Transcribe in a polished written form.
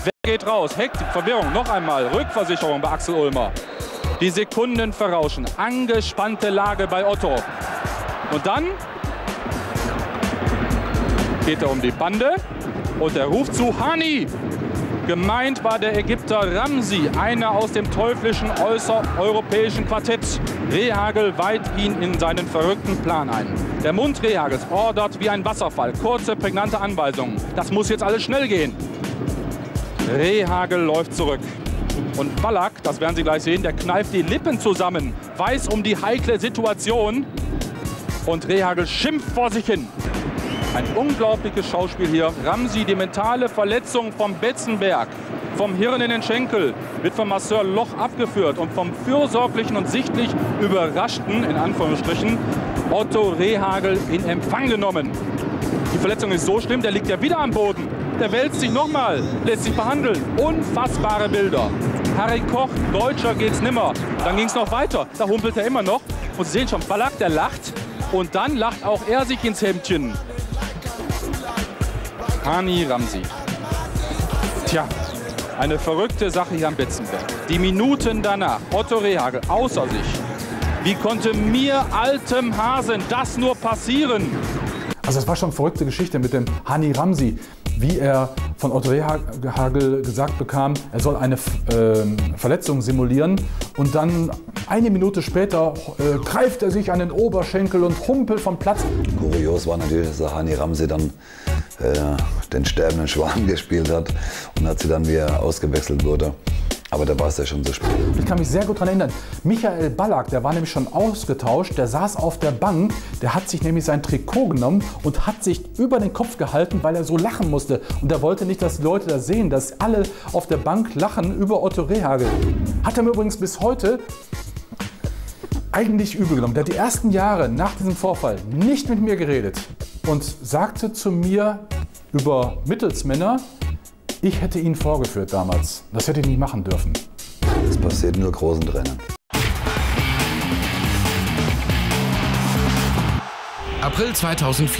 Wer geht raus? Hektik, Verwirrung, noch einmal. Rückversicherung bei Axel Ulmer. Die Sekunden verrauschen. Angespannte Lage bei Otto. Und dann geht er um die Bande und er ruft zu Hani. Gemeint war der Ägypter Ramsi, einer aus dem teuflischen äußereuropäischen Quartett. Rehhagel weiht ihn in seinen verrückten Plan ein. Der Mund Rehhagels ordert wie ein Wasserfall. Kurze, prägnante Anweisungen. Das muss jetzt alles schnell gehen. Rehhagel läuft zurück. Und Ballack, das werden Sie gleich sehen, der kneift die Lippen zusammen, weiß um die heikle Situation. Und Rehhagel schimpft vor sich hin. Ein unglaubliches Schauspiel hier. Ramsi, die mentale Verletzung vom Betzenberg, vom Hirn in den Schenkel, wird vom Masseur Loch abgeführt und vom fürsorglichen und sichtlich überraschten, in Anführungsstrichen, Otto Rehhagel in Empfang genommen. Die Verletzung ist so schlimm, der liegt ja wieder am Boden. Der wälzt sich nochmal, lässt sich behandeln. Unfassbare Bilder. Harry Koch, Deutscher geht's nimmer. Dann ging's noch weiter. Da humpelt er immer noch. Und Sie sehen schon, Ballack, der lacht. Und dann lacht auch er sich ins Hemdchen. Hani Ramsi. Tja, eine verrückte Sache hier am Betzenberg. Die Minuten danach, Otto Rehhagel außer sich. Wie konnte mir, altem Hasen, das nur passieren? Also das war schon eine verrückte Geschichte mit dem Hani Ramsi, wie er von Otto Rehhagel gesagt bekam, er soll eine Verletzung simulieren und dann eine Minute später greift er sich an den Oberschenkel und humpelt vom Platz. Kurios war natürlich, dass der Hani Ramsi dann den sterbenden Schwan gespielt hat und hat sie dann, wie er ausgewechselt wurde. Aber da war es ja schon so spät. Ich kann mich sehr gut daran erinnern. Michael Ballack, der war nämlich schon ausgetauscht, der saß auf der Bank, der hat sich nämlich sein Trikot genommen und hat sich über den Kopf gehalten, weil er so lachen musste. Und er wollte nicht, dass die Leute das sehen, dass alle auf der Bank lachen über Otto Rehhagel. Hat er mir übrigens bis heute eigentlich übel genommen. Der hat die ersten Jahre nach diesem Vorfall nicht mit mir geredet und sagte zu mir über Mittelsmänner, ich hätte ihn vorgeführt damals. Das hätte ich nicht machen dürfen. Das passiert nur großen Trainern. April 2004.